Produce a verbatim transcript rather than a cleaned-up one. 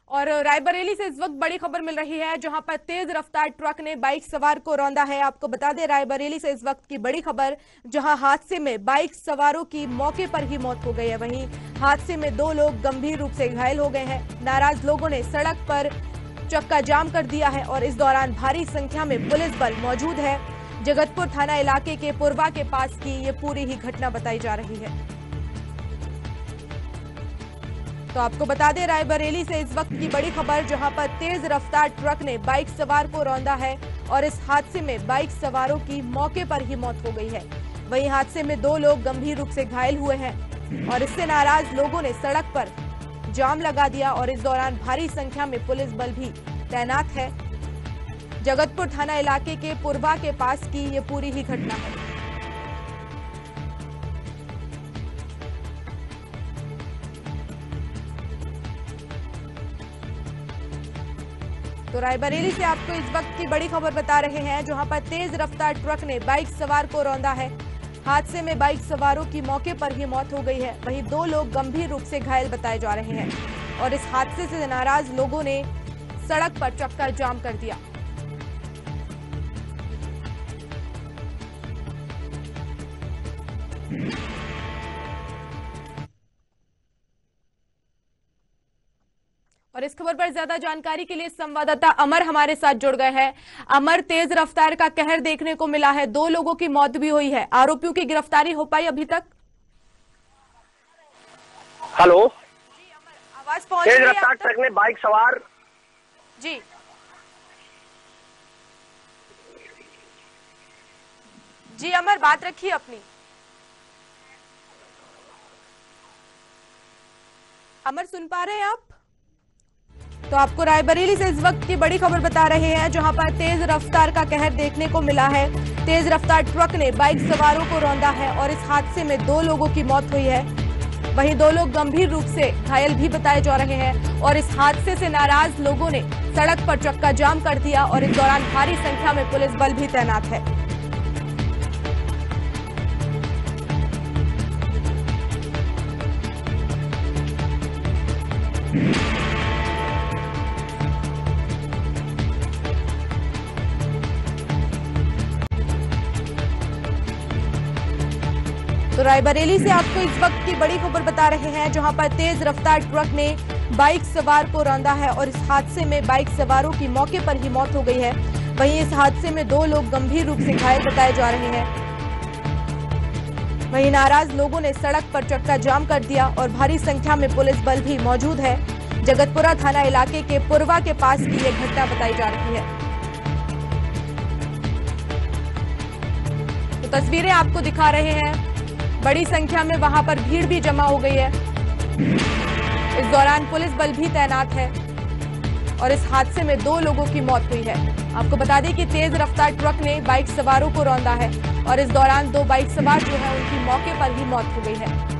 और रायबरेली से इस वक्त बड़ी खबर मिल रही है, जहां पर तेज रफ्तार ट्रक ने बाइक सवार को रौंदा है। आपको बता दें, रायबरेली से इस वक्त की बड़ी खबर, जहां हादसे में बाइक सवारों की मौके पर ही मौत हो गई है। वहीं हादसे में दो लोग गंभीर रूप से घायल हो गए हैं। नाराज लोगों ने सड़क पर चक्का जाम कर दिया है और इस दौरान भारी संख्या में पुलिस बल मौजूद है। जगतपुर थाना इलाके के पुरवा के पास की ये पूरी ही घटना बताई जा रही है। तो आपको बता दें, रायबरेली से इस वक्त की बड़ी खबर, जहां पर तेज रफ्तार ट्रक ने बाइक सवार को रौंदा है और इस हादसे में बाइक सवारों की मौके पर ही मौत हो गई है। वहीं हादसे में दो लोग गंभीर रूप से घायल हुए हैं और इससे नाराज लोगों ने सड़क पर जाम लगा दिया और इस दौरान भारी संख्या में पुलिस बल भी तैनात है। जगतपुर थाना इलाके के पुरवा के पास की ये पूरी ही घटना है। तो रायबरेली से आपको इस वक्त की बड़ी खबर बता रहे हैं, जहां पर तेज रफ्तार ट्रक ने बाइक सवार को रौंदा है। हादसे में बाइक सवारों की मौके पर ही मौत हो गई है। वहीं दो लोग गंभीर रूप से घायल बताए जा रहे हैं और इस हादसे से नाराज लोगों ने सड़क पर चक्का जाम कर दिया। और इस खबर पर ज्यादा जानकारी के लिए संवाददाता अमर हमारे साथ जुड़ गए हैं। अमर, तेज रफ्तार का कहर देखने को मिला है, दो लोगों की मौत भी हुई है। आरोपियों की गिरफ्तारी हो पाई अभी तक? हेलो जी अमर, आवाज पहुंच रही तेज है रफ्तार ट्रक ने बाइक सवार जी जी अमर, बात रखिए अपनी। अमर, सुन पा रहे हैं आप? तो आपको रायबरेली से इस वक्त की बड़ी खबर बता रहे हैं, जहां पर तेज रफ्तार का कहर देखने को मिला है। तेज रफ्तार ट्रक ने बाइक सवारों को रौंदा है और इस हादसे में दो लोगों की मौत हुई है। वहीं दो लोग गंभीर रूप से घायल भी बताए जा रहे हैं और इस हादसे से नाराज लोगों ने सड़क पर चक्का जाम कर दिया और इस दौरान भारी संख्या में पुलिस बल भी तैनात है। तो रायबरेली से आपको इस वक्त की बड़ी खबर बता रहे हैं, जहां पर तेज रफ्तार ट्रक ने बाइक सवार को रौंदा है और इस हादसे में बाइक सवारों की मौके पर ही मौत हो गई है। वहीं इस हादसे में दो लोग गंभीर रूप से घायल बताए जा रहे हैं। वहीं नाराज लोगों ने सड़क पर चक्का जाम कर दिया और भारी संख्या में पुलिस बल भी मौजूद है। जगतपुरा थाना इलाके के पुरवा के पास की यह घटना बताई जा रही है। तो तस्वीरें आपको दिखा रहे हैं, बड़ी संख्या में वहां पर भीड़ भी जमा हो गई है। इस दौरान पुलिस बल भी तैनात है और इस हादसे में दो लोगों की मौत हुई है। आपको बता दें कि तेज रफ्तार ट्रक ने बाइक सवारों को रौंदा है और इस दौरान दो बाइक सवार जो है उनकी मौके पर ही मौत हो गई है।